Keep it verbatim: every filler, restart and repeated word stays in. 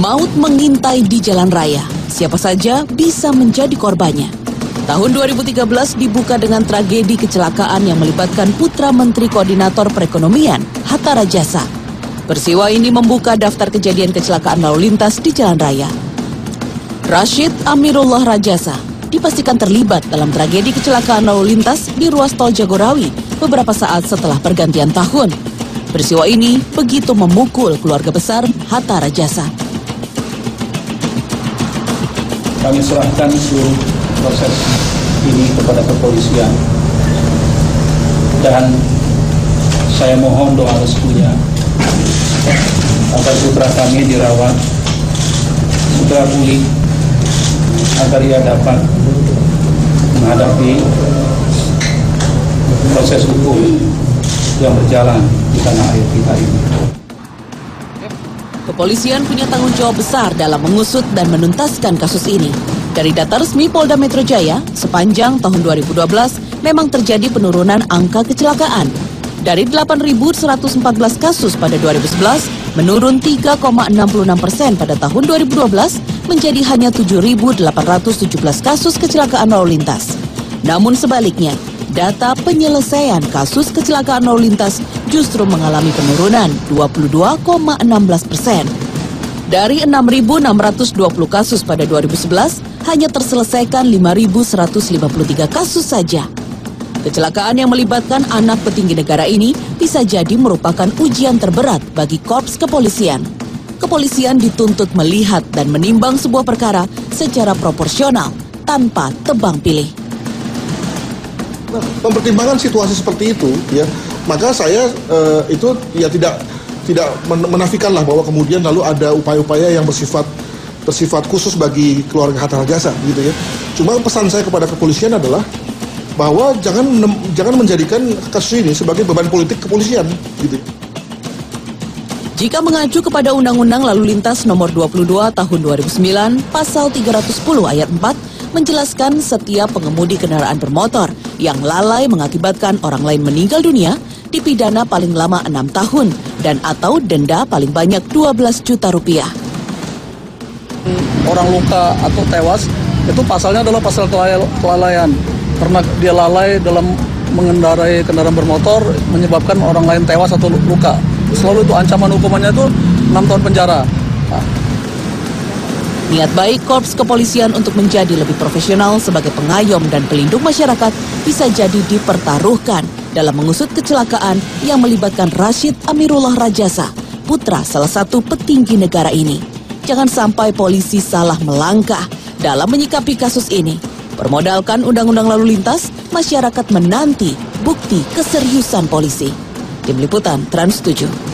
Maut mengintai di jalan raya. Siapa saja bisa menjadi korbannya. Tahun dua ribu tiga belas dibuka dengan tragedi kecelakaan yang melibatkan putra Menteri Koordinator Perekonomian, Hatta Rajasa. Peristiwa ini membuka daftar kejadian kecelakaan lalu lintas di jalan raya. Rashid Amirullah Rajasa dipastikan terlibat dalam tragedi kecelakaan lalu lintas di ruas tol Jagorawi beberapa saat setelah pergantian tahun. Peristiwa ini begitu memukul keluarga besar Hatta Rajasa. Kami serahkan seluruh proses ini kepada kepolisian dan saya mohon doa restunya agar putra kami dirawat segera pulih agar ia dapat menghadapi proses hukum yang berjalan di tanah air kita ini. Kepolisian punya tanggung jawab besar dalam mengusut dan menuntaskan kasus ini. Dari data resmi Polda Metro Jaya, sepanjang tahun dua ribu dua belas memang terjadi penurunan angka kecelakaan. Dari delapan ribu seratus empat belas kasus pada dua ribu sebelas, menurun tiga koma enam puluh enam persen pada tahun dua ribu dua belas, menjadi hanya tujuh ribu delapan ratus tujuh belas kasus kecelakaan lalu lintas. Namun sebaliknya, data penyelesaian kasus kecelakaan lalu lintas justru mengalami penurunan dua puluh dua koma enam belas persen. Dari enam ribu enam ratus dua puluh kasus pada dua ribu sebelas, hanya terselesaikan lima ribu seratus lima puluh tiga kasus saja. Kecelakaan yang melibatkan anak petinggi negara ini bisa jadi merupakan ujian terberat bagi korps kepolisian. Kepolisian dituntut melihat dan menimbang sebuah perkara secara proporsional tanpa tebang pilih. Nah, mempertimbangkan situasi seperti itu, ya, maka saya eh, itu ya tidak tidak menafikan lah bahwa kemudian lalu ada upaya-upaya yang bersifat bersifat khusus bagi keluarga Hatta Rajasa, gitu ya. Cuma pesan saya kepada kepolisian adalah bahwa jangan jangan menjadikan kasus ini sebagai beban politik kepolisian, gitu. Jika mengacu kepada Undang-Undang Lalu Lintas Nomor dua puluh dua Tahun dua ribu sembilan, Pasal tiga ratus sepuluh Ayat empat, menjelaskan setiap pengemudi kendaraan bermotor yang lalai mengakibatkan orang lain meninggal dunia dipidana paling lama enam tahun dan atau denda paling banyak dua belas juta rupiah. Orang luka atau tewas itu pasalnya adalah pasal kelalaian karena dia lalai dalam mengendarai kendaraan bermotor menyebabkan orang lain tewas atau luka. Selalu itu ancaman hukumannya itu enam tahun penjara. Nah. Niat baik korps kepolisian untuk menjadi lebih profesional sebagai pengayom dan pelindung masyarakat bisa jadi dipertaruhkan dalam mengusut kecelakaan yang melibatkan Rashid Amirullah Rajasa, putra salah satu petinggi negara ini. Jangan sampai polisi salah melangkah dalam menyikapi kasus ini. Bermodalkan Undang-Undang Lalu Lintas, masyarakat menanti bukti keseriusan polisi. Tim Liputan Trans tujuh.